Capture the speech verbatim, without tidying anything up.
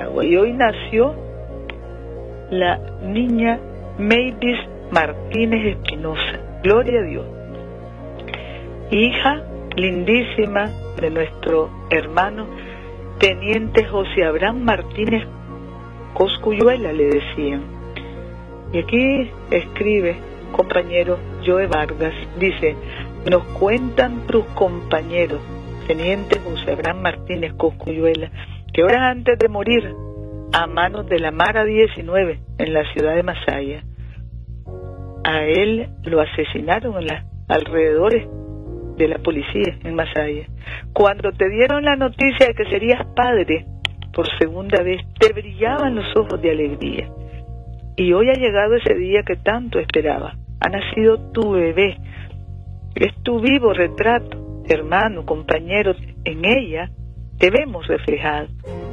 Nicaragua. Y hoy nació la niña Mavis Martínez Espinosa, gloria a Dios, hija lindísima de nuestro hermano teniente José Abraham Martínez Cosculluela, le decían. Y aquí escribe, compañero Joe Vargas, dice: nos cuentan tus compañeros, teniente José Abraham Martínez Cosculluela, que horas antes de morir a manos de la Mara diecinueve en la ciudad de Masaya, a él lo asesinaron en los alrededores de la policía en Masaya. Cuando te dieron la noticia de que serías padre por segunda vez, te brillaban los ojos de alegría. Y hoy ha llegado ese día que tanto esperaba. Ha nacido tu bebé. Es tu vivo retrato, hermano, compañero. En ella te vemos reflejado.